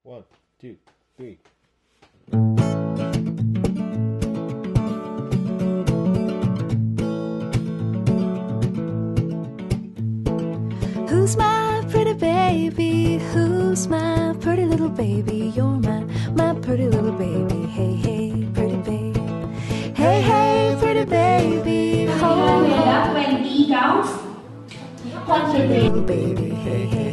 One, two, three. Who's my pretty baby? Who's my pretty little baby? You're my pretty little baby. Hey, hey, pretty baby. Hey, hey, pretty baby. Ho, ho. When he goes, Pretty little baby. Hey, hey.